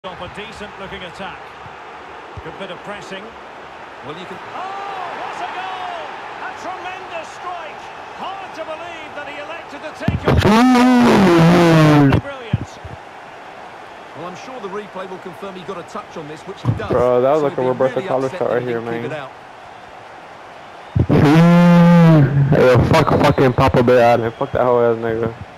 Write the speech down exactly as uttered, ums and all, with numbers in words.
Off a decent looking attack. Good bit of pressing. Well, you can. Oh, what a goal! A tremendous strike. Hard to believe that he elected to take on. Brilliant. Well, I'm sure the replay will confirm he got a touch on this, which he does. Bro, that was so like a Roberto really Carlos shot right here, man. It Yeah, fuck fucking Papa Bear, fuck that whole ass nigga.